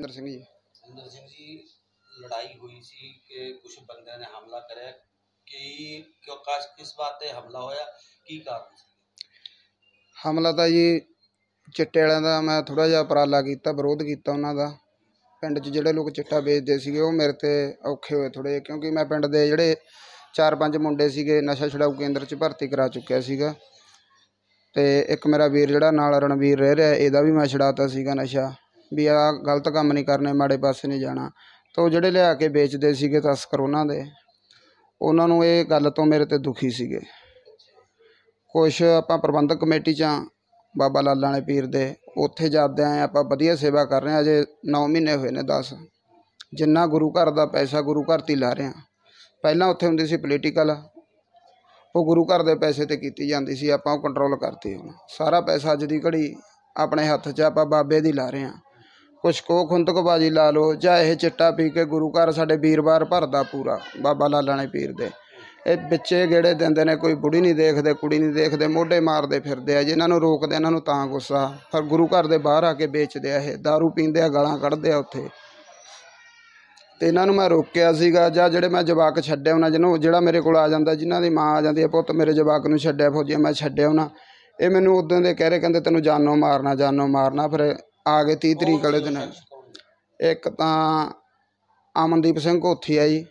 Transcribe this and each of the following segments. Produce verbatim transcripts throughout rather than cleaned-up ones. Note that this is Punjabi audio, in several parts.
जसविंदर सिंह जी। जसविंदर सिंह जी, लड़ाई हुई सी कि कुछ बंदे ने हमला करे कि क्यों किस बात पे हमला होया, की कारण? हमला तो जी चिट्टे वालियां दा मैं थोड़ा जिहा उपराला कीता, विरोध कीता उन्हां दा। पिंड च जिहड़े लोग चिट्टा बेचदे सीगे वो मेरे ते औखे होए थोड़े, क्योंकि मैं पिंड दे जिहड़े चार पंज मुंडे सीगे नशा छुड़ाऊ केंद्र च भर्ती करा चुक्या सीगा, ते एक मेरा वीर जिहड़ा नाल रणवीर रह रहा इहदा भी मैं छुड़ाता सीगा नशा, भी आ गलत काम नहीं करने, माड़े पासे नहीं जाना। तो जिहड़े लिया के बेचदे सीगे तस्कर उन्हां दे, उन्हां नूं इह गल तो मेरे ते दुखी सीगे। कुछ आपां प्रबंधक कमेटी च बाबा लाला ने पीर दे उत्थे जाते आए, आपां वधिया सेवा कर रहे हैं। अजे नौ महीने हुए ने दस, जिन्ना गुरु घर का पैसा गुरु घर ती ला रहे हैं। पहलां उत्थे हुंदी सी पोलीटिकल, वो गुरु घर के पैसे ते कीती जाती सी, आपां वो कंट्रोल करती। हुण सारा पैसा अज दी घड़ी अपने हत्थ च आपां बाबे दी ला रहे हैं। कुछ को खुंदकबाजी ला लो, जां इह चिट्टा पी के गुरु घर साडे वीरवार भरदा पूरा बाबा लाला ने पीर दे, ਇਹ ਵਿੱਚੇ ਗੇੜੇ ਦਿੰਦੇ ਨੇ, ਕੋਈ ਬੁੜੀ ਨਹੀਂ ਦੇਖਦੇ, ਕੁੜੀ ਨਹੀਂ ਦੇਖਦੇ, ਮੋਢੇ ਮਾਰਦੇ ਫਿਰਦੇ ਆ। ਜਿਨ੍ਹਾਂ ਨੂੰ ਰੋਕਦੇ ਇਹਨਾਂ ਨੂੰ ਤਾਂ ਗੁੱਸਾ, ਪਰ ਗੁਰੂ ਘਰ ਦੇ ਬਾਹਰ ਆ ਕੇ ਵੇਚਦੇ ਆ, ਇਹ ਦਾਰੂ ਪੀਂਦੇ ਆ, ਗਾਲਾਂ ਕੱਢਦੇ ਆ ਉੱਥੇ। ਤੇ ਇਹਨਾਂ ਨੂੰ ਮੈਂ ਰੋਕਿਆ ਸੀਗਾ, ਜਾਂ ਜਿਹੜੇ ਮੈਂ ਜਵਾਕ ਛੱਡਿਆ ਉਹਨਾਂ, ਜਿਹਨੂੰ ਜਿਹੜਾ ਮੇਰੇ ਕੋਲ ਆ ਜਾਂਦਾ, ਜਿਨ੍ਹਾਂ ਦੀ ਮਾਂ ਆ ਜਾਂਦੀ ਹੈ, ਪੁੱਤ ਮੇਰੇ ਜਵਾਕ ਨੂੰ ਛੱਡਿਆ ਫੌਜੀਆਂ, ਮੈਂ ਛੱਡਿਆ ਉਹਨਾਂ। ਇਹ ਮੈਨੂੰ ਉਦੋਂ ਦੇ ਕਹਿ ਰਹੇ, ਕਹਿੰਦੇ ਤੈਨੂੰ ਜਾਨੋਂ ਮਾਰਨਾ ਜਾਨੋਂ ਮਾਰਨਾ। ਫਿਰ ਆ ਗਏ ਤੀਹ ਤਰੀਕ ਵਾਲੇ ਦਿਨ। ਇੱਕ ਤਾਂ ਅਮਨਦੀਪ ਸਿੰਘ ਕੋਥੀ ਆ ਜੀ,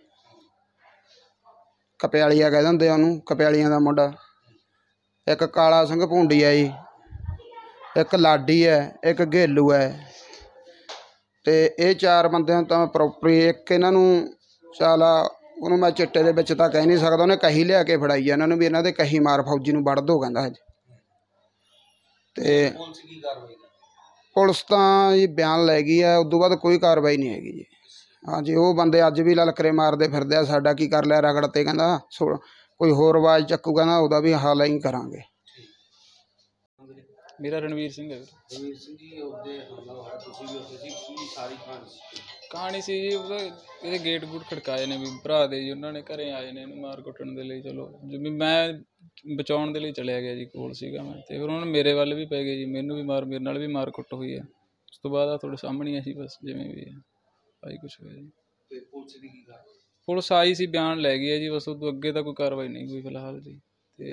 कपयालिया कह देंगे उन्होंने, कपयालिया का मुंडा। एक काला सिंह भूंडी है जी, एक लाडी है, एक घेलू है। तो ये चार बंदे तो मैं प्रॉपरी एक इन्हों चाला उन्होंने मैं चिट्टे दे विच तां कह नहीं सकदा, उन्हें कही लिया के फड़ाई है इन्होंने भी, इन्हों दे कही मार फौजी नूं वड़ दो कहंदा है। ते पुलिस तां जी बयान लै गई है, उदों बाद कोई कार्रवाई नहीं हैगी जी। हाँ जी, वो बंदे अज भी ललकरे मारते फिरदे, साडा की कर लिया रगड़ ते, कहंदा कोई होर आवाज़ चक्कू, कहंदा उहदा भी हाल ही करांगे। मेरा रणवीर सिंह है। रणवीर सिंह जी, ਉਹਦੇ ਹਮਲਾ ਹੋਇਆ, ਤੁਸੀਂ ਵੀ ਉੱਥੇ ਸੀ, ਕੀ ਸਾਰੀ ਕਹਾਣੀ? ਕਹਾਣੀ ਸੀ ਜੀ ਉਹਦਾ, ਇਹਦੇ ਗੇਟ ਗੂਟ ਖੜਕਾਏ ਨੇ ਵੀ ਭਰਾ ਦੇ ਜੀ, ਉਹਨਾਂ ਨੇ ਘਰੇ ਆਏ ਨੇ ਇਹਨੂੰ ਮਾਰ ਕੁੱਟਣ ਦੇ ਲਈ। ਚਲੋ ਜਿਵੇਂ ਮੈਂ ਬਚਾਉਣ ਦੇ ਲਈ ਚਲਿਆ ਗਿਆ ਜੀ, ਕੋਲ ਸੀਗਾ ਮੈਂ, ਅਤੇ ਫਿਰ ਉਹਨਾਂ ਨੇ ਮੇਰੇ ਵੱਲ ਵੀ ਪੈ ਗਏ ਜੀ, ਮੈਨੂੰ ਵੀ ਮਾਰ, ਮੇਰੇ ਨਾਲ ਵੀ ਮਾਰ ਕੁੱਟ ਹੋਈ ਹੈ। ਉਸ ਤੋਂ ਬਾਅਦ ਆ ਤੁਹਾਡੇ ਸਾਹਮਣੇ ਸੀ, ਬਸ ਜਿਵੇਂ ਵੀ ਹੈ ਆਹੀ ਕੁਛ ਹੋਇਆ ਜੀ। ਤੇ ਪੁਲਿਸ ਦੀ ਕੀ ਗੱਲ? ਪੁਲਿਸ ਆਈ ਸੀ, ਬਿਆਨ ਲੈ ਗਈ ਹੈ ਜੀ, ਬਸ ਉਦੋਂ ਅੱਗੇ ਤਾਂ ਕੋਈ ਕਾਰਵਾਈ ਨਹੀਂ ਹੋਈ ਫਿਲਹਾਲ ਜੀ। ਅਤੇ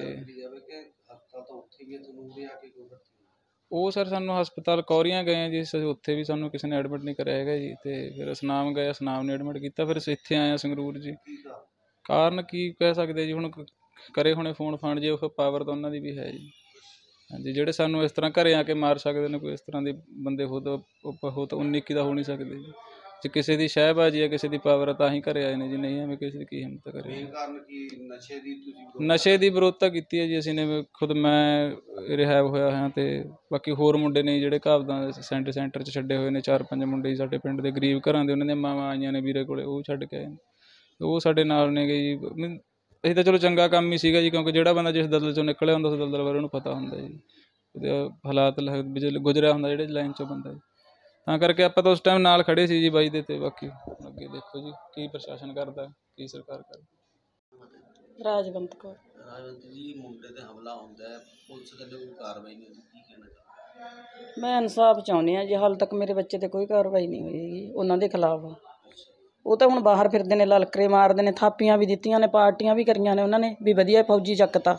ਉਹ ਸਰ ਸਾਨੂੰ ਹਸਪਤਾਲ ਕੌਰੀਆਂ ਗਏ ਹਾਂ ਜੀ, ਉੱਥੇ ਵੀ ਸਾਨੂੰ ਕਿਸੇ ਨੇ ਐਡਮਿਟ ਨਹੀਂ ਕਰਿਆ ਹੈਗਾ ਜੀ। ਅਤੇ ਫਿਰ ਅਸਨਾਮ ਗਏ, ਅਸਨਾਮ ਨੇ ਐਡਮਿਟ ਕੀਤਾ, ਫਿਰ ਅਸੀਂ ਇੱਥੇ ਆਏ ਹਾਂ ਸੰਗਰੂਰ ਜੀ। ਕਾਰਨ ਕੀ ਕਹਿ ਸਕਦੇ ਜੀ, ਹੁਣ ਕਰੇ ਹੁਣੇ ਫੋਨ ਫਾਨ ਜੇ, ਉਹ ਪਾਵਰ ਤਾਂ ਉਹਨਾਂ ਦੀ ਵੀ ਹੈ ਜੀ। ਹਾਂਜੀ, ਜਿਹੜੇ ਸਾਨੂੰ ਇਸ ਤਰ੍ਹਾਂ ਘਰੇ ਆ ਕੇ ਮਾਰ ਸਕਦੇ ਨੇ, ਕੋਈ ਇਸ ਤਰ੍ਹਾਂ ਦੇ ਬੰਦੇ ਹੋ ਤਾਂ ਹੋ ਤਾਂ ਉੱਨੀ ਇੱਕੀ ਦਾ ਹੋ ਨਹੀਂ ਸਕਦੇ ਜੀ। ਜੇ ਕਿਸੇ ਦੀ ਸ਼ਹਿਬਾਜ਼ੀ ਹੈ, ਕਿਸੇ ਦੀ ਪਾਵਰ ਤਾਂ ਹੀ ਘਰੇ ਆਏ ਨੇ ਜੀ, ਨਹੀਂ ਐਵੇਂ ਕਿਸੇ ਦੀ ਕੀ ਹਿੰਮਤ ਕਰੇ। ਨਸ਼ੇ ਦੀ ਤੁਸੀਂ ਨਸ਼ੇ ਦੀ ਵਿਰੋਧਤਾ ਕੀਤੀ ਹੈ ਜੀ ਅਸੀਂ ਨੇ, ਖੁਦ ਮੈਂ ਰਿਹੈਬ ਹੋਇਆ ਹੋਇਆ, ਅਤੇ ਬਾਕੀ ਹੋਰ ਮੁੰਡੇ ਨੇ ਜਿਹੜੇ ਘਾਬਦਾਂ ਸੈਂਟਰ ਸੈਂਟਰ 'ਚ ਛੱਡੇ ਹੋਏ ਨੇ, ਚਾਰ ਪੰਜ ਮੁੰਡੇ ਸਾਡੇ ਪਿੰਡ ਦੇ ਗਰੀਬ ਘਰਾਂ ਦੇ, ਉਹਨਾਂ ਦੀਆਂ ਮਾਵਾਂ ਆਈਆਂ ਨੇ ਵੀਰੇ ਕੋਲੇ, ਉਹ ਛੱਡ ਕੇ ਆਏ ਨੇ, ਉਹ ਸਾਡੇ ਨਾਲ ਨੇ ਜੀ। ਅਸੀਂ ਤਾਂ ਚਲੋ ਚੰਗਾ ਕੰਮ ਹੀ ਸੀਗਾ ਜੀ, ਕਿਉਂਕਿ ਜਿਹੜਾ ਬੰਦਾ ਜਿਸ ਦਲਦਲ 'ਚੋਂ ਨਿਕਲਿਆ ਹੁੰਦਾ ਉਸ ਦਲਦਲ ਬਾਰੇ ਉਹਨੂੰ ਪਤਾ ਹੁੰਦਾ ਜੀ, ਉਹਦੇ ਹਾਲਾਤ ਗੁਜ਼ਰਿਆ ਹੁੰਦਾ ਜਿਹੜੇ ਲਾਈਨ 'ਚੋਂ ਬੰਦਾ ਜੀ। ਤਾਂ ਕਰਕੇ ਆਪਾਂ ਤਾਂ ਉਸ ਟਾਈਮ ਨਾਲ ਖੜ੍ਹੇ ਸੀ ਜੀ ਬਾਈ ਦੇ, ਅਤੇ ਬਾਕੀ ਅੱਗੇ ਦੇਖੋ ਜੀ ਕੀ ਪ੍ਰਸ਼ਾਸਨ ਕਰਦਾ, ਕੀ ਸਰਕਾਰ ਕਰਦੀ। ਰਾਜਵੰਤ ਕੌਰ। ਰਾਜਵੰਤ ਜੀ, ਮੁੰਡੇ 'ਤੇ ਹਮਲਾ ਹੁੰਦਾ ਹੈ, ਪੁਲਿਸ ਵੱਲੋਂ ਕੋਈ ਕਾਰਵਾਈ ਨਹੀਂ ਹੁੰਦੀ, ਕੀ ਕਹਿਣਾ ਚਾਹੁੰਦੇ? ਮੈਂ ਇਨਸਾਫ ਚਾਹੁੰਦੀ ਹਾਂ ਜੀ, ਹਾਲ ਤੱਕ ਮੇਰੇ ਬੱਚੇ 'ਤੇ ਕੋਈ ਕਾਰਵਾਈ ਨਹੀਂ ਹੋਈ ਹੈਗੀ ਉਹਨਾਂ ਦੇ ਖਿਲਾਫ। ਉਹ ਤਾਂ ਹੁਣ ਬਾਹਰ ਫਿਰਦੇ ਨੇ, ਲਲਕਰੇ ਮਾਰਦੇ ਨੇ, ਥਾਪੀਆਂ ਵੀ ਦਿੱਤੀਆਂ ਨੇ, ਪਾਰਟੀਆਂ ਵੀ ਕਰੀਆਂ ਨੇ ਉਹਨਾਂ ਨੇ ਵੀ ਵਧੀਆ ਫੌਜੀ ਚੱਕਤਾ,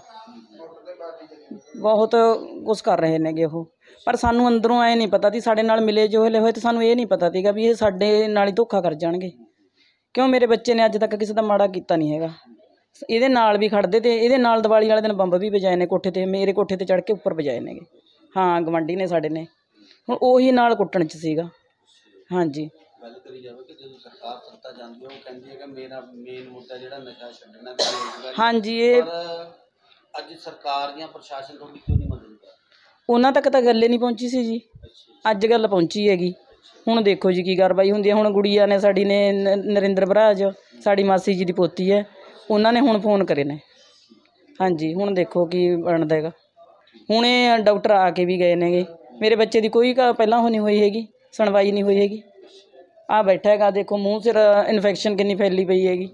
ਬਹੁਤ ਕੁਛ ਕਰ ਰਹੇ ਨੇਗੇ ਉਹ। ਪਰ ਸਾਨੂੰ ਅੰਦਰੋਂ ਐਂ ਨਹੀਂ ਪਤਾ ਸੀ, ਸਾਡੇ ਨਾਲ ਮਿਲੇ ਜੋ ਹਲੇ ਹੋਏ, ਅਤੇ ਸਾਨੂੰ ਇਹ ਨਹੀਂ ਪਤਾ ਸੀਗਾ ਵੀ ਇਹ ਸਾਡੇ ਨਾਲ ਹੀ ਧੋਖਾ ਕਰ ਜਾਣਗੇ, ਕਿਉਂ ਮੇਰੇ ਬੱਚੇ ਨੇ ਅੱਜ ਤੱਕ ਕਿਸੇ ਦਾ ਮਾੜਾ ਕੀਤਾ ਨਹੀਂ ਹੈਗਾ। ਇਹਦੇ ਨਾਲ ਵੀ ਖੜਦੇ, ਅਤੇ ਇਹਦੇ ਨਾਲ ਦੀਵਾਲੀ ਵਾਲੇ ਦਿਨ ਬੰਬ ਵੀ ਵਜਾਏ ਨੇ ਕੋਠੇ 'ਤੇ, ਮੇਰੇ ਕੋਠੇ 'ਤੇ ਚੜ੍ਹ ਕੇ ਉੱਪਰ ਵਜਾਏ ਨੇਗੇ। ਹਾਂ, ਗਵਾਂਢੀ ਨੇ ਸਾਡੇ ਨੇ, ਹੁਣ ਉਹੀ ਨਾਲ ਕੁੱਟਣ 'ਚ ਸੀਗਾ। ਹਾਂਜੀ, ਗੱਲ ਕਰੀ ਜਾਵੇ ਕਿ ਜਦੋਂ ਸਰਕਾਰ ਸੱਤਾ ਜਾਂਦੀ ਹੈ, ਉਹ ਕਹਿੰਦੀ ਹੈ ਕਿ ਮੇਰਾ ਮੇਨ ਮੁੱਦਾ ਜਿਹੜਾ ਨਸ਼ਾ ਛੱਡਣਾ। ਹਾਂਜੀ, ਇਹ ਅੱਜ ਸਰਕਾਰ ਜਾਂ ਪ੍ਰਸ਼ਾਸਨ ਤੁਹਾਡੀ ਕਿਉਂ ਨਹੀਂ ਮਦਦ ਕਰਦਾ? ਉਹਨਾਂ ਤੱਕ ਤਾਂ ਗੱਲ ਹੀ ਨਹੀਂ ਪਹੁੰਚੀ ਸੀ ਜੀ, ਅੱਜ ਗੱਲ ਪਹੁੰਚੀ ਹੈਗੀ। ਹੁਣ ਦੇਖੋ ਜੀ ਕੀ ਕਾਰਵਾਈ ਹੁੰਦੀ ਹੈ। ਹੁਣ ਗੁੜੀਆ ਨੇ ਸਾਡੀ ਨੇ ਨ ਨਰਿੰਦਰ ਬਰਾਜ, ਸਾਡੀ ਮਾਸੀ ਜੀ ਦੀ ਪੋਤੀ ਹੈ, ਉਹਨਾਂ ਨੇ ਹੁਣ ਫੋਨ ਕਰੇ ਨੇ। ਹਾਂਜੀ, ਹੁਣ ਦੇਖੋ ਕੀ ਬਣਦਾ ਹੈਗਾ। ਹੁਣ ਇਹ ਡਾਕਟਰ ਆ ਕੇ ਵੀ ਗਏ ਨੇਗੇ, ਮੇਰੇ ਬੱਚੇ ਦੀ ਕੋਈ ਪਹਿਲਾਂ ਉਹ ਨਹੀਂ ਹੋਈ ਹੈਗੀ, ਸੁਣਵਾਈ ਨਹੀਂ ਹੋਈ ਹੈਗੀ। ਆ ਬੈਠਾ ਹੈਗਾ, ਦੇਖੋ ਮੂੰਹ ਸਿਰ ਇਨਫੈਕਸ਼ਨ ਕਿੰਨੀ ਫੈਲੀ ਪਈ ਹੈਗੀ।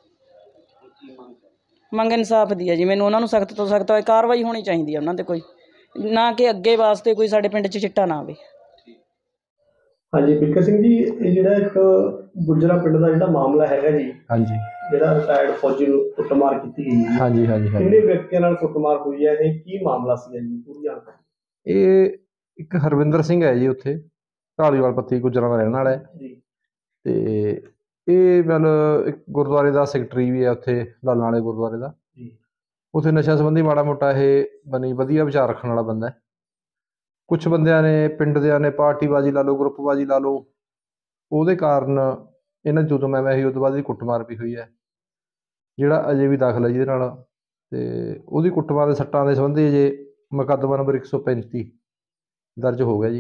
ਮੰਗ ਇਨਸਾਫ ਦੀ ਹੈ ਜੀ, ਮੈਨੂੰ ਉਹਨਾਂ ਨੂੰ ਸਖਤ ਤੋਂ ਸਖਤ ਕਾਰਵਾਈ ਹੋਣੀ ਚਾਹੀਦੀ ਹੈ ਉਹਨਾਂ 'ਤੇ, ਕੋਈ ਨਾ ਕਿ ਅੱਗੇ ਵਾਸਤੇ ਕੋਈ ਸਾਡੇ ਪਿੰਡ 'ਚ ਚਿੱਟਾ ਨਾ ਆਵੇ। ਹਾਂਜੀ ਬਿੱਕਰ ਸਿੰਘ ਜੀ, ਇਹ ਜਿਹੜਾ ਇੱਕ ਗੁੱਜਰਾਂ ਪਿੰਡ ਦਾ ਜਿਹੜਾ ਮਾਮਲਾ ਹੈਗਾ ਜੀ, ਹਾਂਜੀ ਜਿਹੜਾ ਰਿਟਾਇਰਡ ਫੌਜੀ ਨੂੰ ਕੁੱਟਮਾਰ ਕੀਤੀ ਗਈ ਹੈ, ਹਾਂਜੀ ਹਾਂਜੀ ਹਾਂਜੀ ਕਿਹੜੇ ਵਿਅਕਤੀਆਂ ਨਾਲ ਕੁੱਟਮਾਰ ਹੋਈ ਹੈ, ਇਹ ਕੀ ਮਾਮਲਾ ਸੀ ਜੀ, ਪੂਰੀ ਜਾਣਕਾਰੀ। ਇਹ ਇੱਕ ਹਰਵਿੰਦਰ ਸਿੰਘ ਹੈ ਜੀ, ਉੱਥੇ ਢਾਲੀਵਾਲ ਪੱਤੀ ਗੁੱਜਰਾਂ ਦਾ ਰਹਿਣ ਵਾਲਾ ਹੈ ਜੀ ਤੇ ਇਹ ਮਤਲਬ ਇੱਕ ਗੁਰਦੁਆਰੇ ਦਾ ਸੈਕਟਰੀ ਵੀ ਹੈ ਉੱਥੇ, ਲਾਲਾਂ ਵਾਲੇ ਗੁਰਦੁਆਰੇ ਦਾ। ਜੀ ਉੱਥੇ ਨਸ਼ਾ ਸੰਬੰਧੀ ਮਾੜਾ ਮੋਟਾ ਇਹ ਬਣੀ ਵਧੀਆ ਵਿਚਾਰ ਰੱਖਣ ਵਾਲਾ ਬੰਦਾ ਹੈ। ਕੁਛ ਬੰਦਿਆਂ ਨੇ, ਪਿੰਡ ਦਿਆਂ ਨੇ ਪਾਰਟੀਬਾਜ਼ੀ ਲਾ ਲਓ, ਗਰੁੱਪਬਾਜ਼ੀ ਲਾ ਲਓ, ਉਹਦੇ ਕਾਰਨ ਇਹਨਾਂ ਦੀ ਜਦੋਂ ਮੈਂ ਮੈਂ ਉਹ ਤੋਂ ਬਾਅਦ ਇਹਦੀ ਕੁੱਟਮਾਰ ਵੀ ਹੋਈ ਹੈ, ਜਿਹੜਾ ਅਜੇ ਵੀ ਦਾਖਲ ਹੈ ਜਿਹਦੇ ਨਾਲ। ਤੇ ਉਹਦੀ ਕੁੱਟਮਾਰ ਦੇ ਸੱਟਾਂ ਦੇ ਸੰਬੰਧੀ ਅਜੇ ਮੁਕੱਦਮਾ ਨੰਬਰ ਇੱਕ ਸੌ ਪੈਂਤੀ ਦਰਜ ਹੋ ਗਿਆ ਜੀ।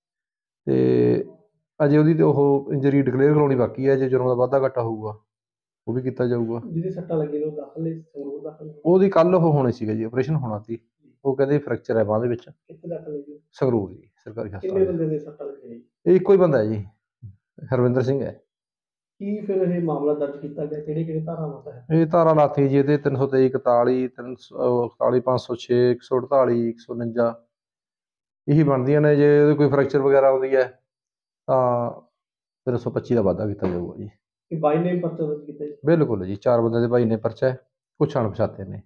ਤੇ ਅਜੇ ਉਹਦੀ ਤੇ ਉਹ ਇੰਜਰੀ ਡਿਕਲੇਅਰ ਕਰਾਉਣੀ ਬਾਕੀ ਹੈ। ਜੇ ਜੁਰਮ ਦਾ ਵਾਧਾ ਘਾਟਾ ਹੋਊਗਾ ਉਹ ਵੀ ਕੀਤਾ ਜਾਊਗਾ। ਜਿਹਦੇ ਸੱਟਾਂ ਲੱਗੀਆਂ ਨੇ ਉਹ ਦਾਖਲ ਨੇ, ਸੰਗਰੂਰ ਦਾਖਲ ਨੇ? ਉਹਦੀ ਕੱਲ੍ਹ ਉਹ ਹੋਣੀ ਸੀਗਾ ਜੀ, ਆਪਰੇਸ਼ਨ ਹੋਣਾ ਸੀ। ਉਹ ਕਹਿੰਦੇ ਫ੍ਰੈਕਚਰ ਹੈ ਬਾਂਹ ਦੇ ਵਿੱਚ। ਕਿੱਥੇ ਦਾਖਲ ਨੇ ਜੀ? ਸੰਗਰੂਰ ਜੀ, ਸਰਕਾਰੀ ਕਿੰਨੇ ਹਸਪਤਾਲ। ਬੰਦੇ ਦੇ ਸੱਟਾਂ ਲੱਗੀਆਂ ਜੀ? ਇਹ ਇੱਕੋ ਹੀ ਬੰਦਾ ਹੈ ਜੀ, ਹਰਵਿੰਦਰ ਸਿੰਘ ਹੈ। ਕੀ ਫਿਰ ਇਹ ਮਾਮਲਾ ਦਰਜ ਕੀਤਾ ਗਿਆ, ਕਿਹੜੇ ਕਿਹੜੇ ਧਾਰਾਵਾਂ ਦਾ ਹੈ? ਇਹ ਧਾਰਾ ਲਾਤੀ ਜੀ ਇਹਦੇ ਤਿੰਨ ਸੌ ਤੇਈ, ਇਕਤਾਲੀ, ਤਿੰਨ ਸੌ ਇਕਤਾਲੀ, ਪੰਜ ਸੌ ਛੇ, ਇੱਕ ਸੌ ਅਠਤਾਲੀ, ਇੱਕ ਸੌ ਉਣੰਜਾ ਇਹੀ ਬਣਦੀਆਂ ਨੇ। ਜੇ ਉਹਦੇ ਕੋਈ ਫ੍ਰੈਕਚਰ ਵਗੈਰਾ ਆਉਂਦੀ ਹੈ ਤਾਂ ਤਿੰਨ ਸੌ ਪੱਚੀ ਦਾ ਵਾਧਾ ਕੀਤਾ ਜਾਊਗਾ ਜੀ। ਇਹ ਬਾਈ ਨੇਮ ਪਰਚਾ ਦਰਜ ਕੀਤਾ ਜੀ? ਬਿਲਕੁਲ ਜੀ, ਚਾਰ ਬੰਦੇ ਦੇ ਭਾਈ ਨੇ ਪਰਚਾ ਹੈ, ਕੁਛ ਅਣਪਛਾਤੇ ਨੇ।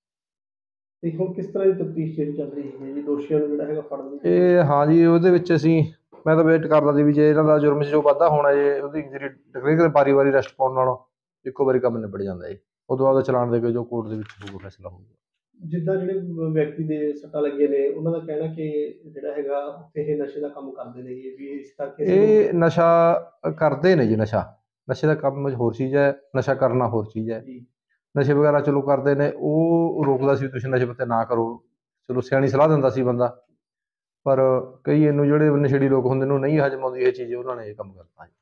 ਤੇ ਹੁਣ ਕਿਸ ਤਰ੍ਹਾਂ ਦੀ ਤਫਤੀਸ਼ ਜਿਹੜੀ ਚੱਲ ਰਹੀ ਹੈ ਜੀ, ਦੋਸ਼ੀਆਂ ਨੂੰ ਜਿਹੜਾ ਹੈਗਾ ਫੜਨ ਦੀ? ਇਹ ਹਾਂ ਜੀ, ਉਹਦੇ ਵਿੱਚ ਅਸੀਂ ਮੈਂ ਤਾਂ ਵੇਟ ਕਰਦਾ ਸੀ ਵੀ ਜੇ ਇਹਨਾਂ ਦਾ ਜੁਰਮ 'ਚ ਜੋ ਵਾਧਾ ਹੋਣਾ, ਜੇ ਉਹਦੀ ਇੰਜਰੀ ਡਿਕਲੇਅਰ ਵਾਰੀ ਵਾਰੀ ਅਰੈਸਟ ਪਾਉਣ ਨਾਲੋਂ ਇੱਕੋ ਵਾਰੀ ਕੰਮ ਨਿਬੜ ਜਾਂਦਾ ਜੀ। ਉਦੋਂ ਬਾਅਦ ਚਲਾਨ ਦੇ ਕੇ ਜੋ ਕੋਰਟ ਦੇ ਵਿੱਚ ਹੋਊਗਾ ਫੈਸਲਾ ਹੋਊਗਾ। ਜਿੱਦਾਂ ਜਿਹੜੇ ਵਿਅਕਤੀ ਦੇ ਸੱਟਾਂ ਲੱਗੀਆਂ ਨੇ, ਉਹਨਾਂ ਦਾ ਕਹਿਣਾ ਕਿ ਜਿਹੜਾ ਹੈਗਾ ਉੱਥੇ ਇਹ ਨਸ਼ੇ ਦਾ ਕੰਮ ਕਰਦੇ ਨੇ ਜੀ, ਵੀ ਇਸ ਕਰਕੇ ਇਹ ਨਸ਼ਾ ਕਰਦੇ ਨੇ ਜੀ। ਨਸ਼ਾ ਨਸ਼ੇ ਦਾ ਕੰਮ ਹੋਰ ਚੀਜ਼ ਹੈ, ਨਸ਼ਾ ਕਰਨਾ ਹੋਰ ਚੀਜ਼ ਹੈ। ਜੀ ਨਸ਼ੇ ਵਗੈਰਾ ਚਲੋ ਕਰਦੇ ਨੇ, ਉਹ ਰੋਕਦਾ ਸੀ ਵੀ ਤੁਸੀਂ ਨਸ਼ੇ ਪੱਤੇ ਨਾ ਕਰੋ, ਚਲੋ ਸਿਆਣੀ ਸਲਾਹ ਦਿੰਦਾ ਸੀ ਬੰਦਾ। ਪਰ ਕਈ ਇਹਨੂੰ ਜਿਹੜੇ ਨਸ਼ੇੜੀ ਲੋਕ ਹੁੰਦੇ ਨੇ, ਉਹ ਨਹੀਂ ਹਜਮ ਆਉਂਦੀ ਇਹ ਚੀਜ਼, ਉਹਨਾਂ ਨੇ ਇਹ ਕੰਮ ਕਰਤਾ ਜੀ।